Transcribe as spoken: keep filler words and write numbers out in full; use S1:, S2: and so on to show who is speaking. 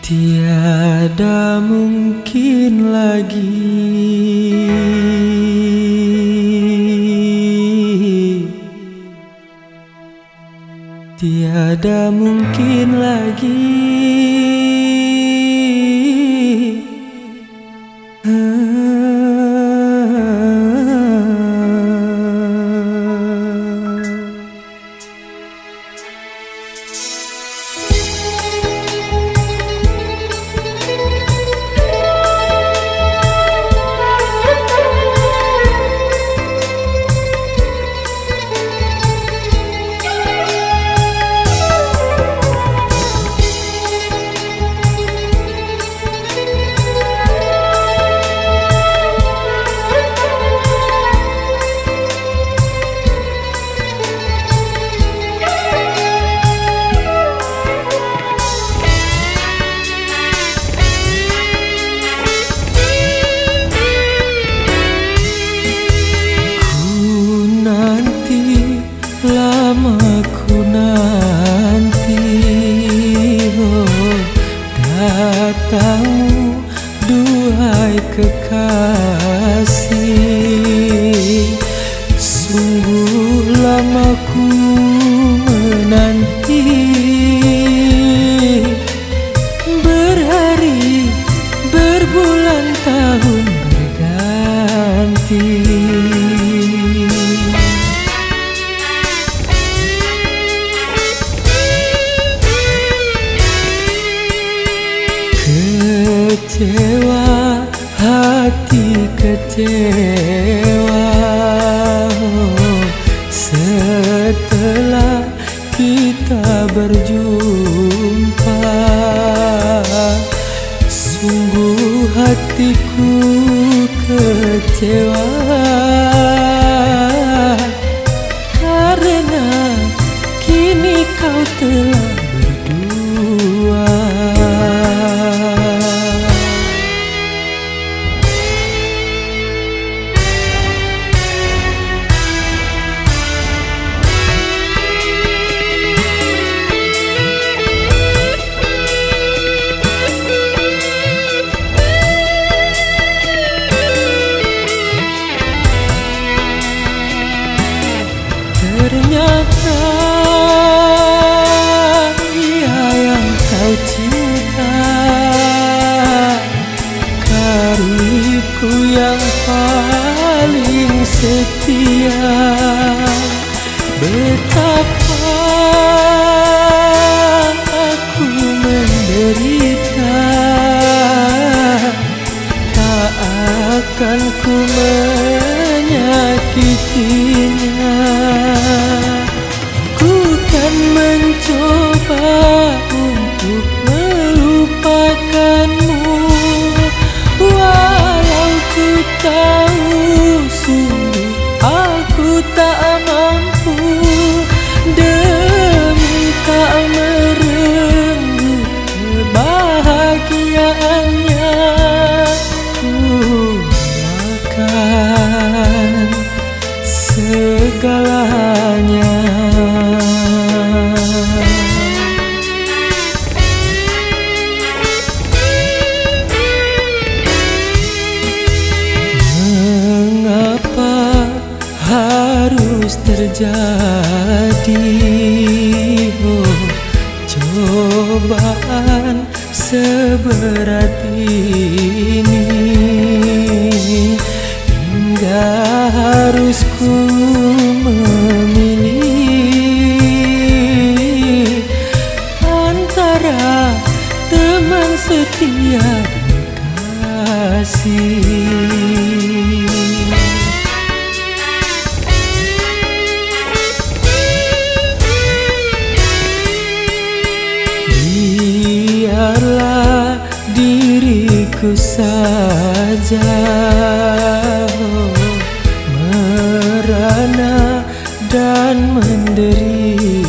S1: Tiada mungkin lagi Tiada mungkin lagi lama ku nanti oh, datangmu duhai kekasih. Sungguh lama ku menanti, berhari berbulan tahun berganti. Kecewa, hati kecewa oh, setelah kita berjumpa. Sungguh hatiku kecewa karena kini kau telah berdua. Ternyata dia yang kau cinta, karibku yang paling setia. Betapa aku menderita, tak akan ku menyakitinya. Ku kan mencoba untuk melupakanmu, walau ku tahu sungguh aku tak mampu. Demi tak merenggut kebahagiaannya, ku akan segalanya. Mengapa harus terjadi oh, cobaan seberat ini, hingga harus ku memilih antara teman setia dan kasih. Biarlah diriku saja oh, merana dan menderita.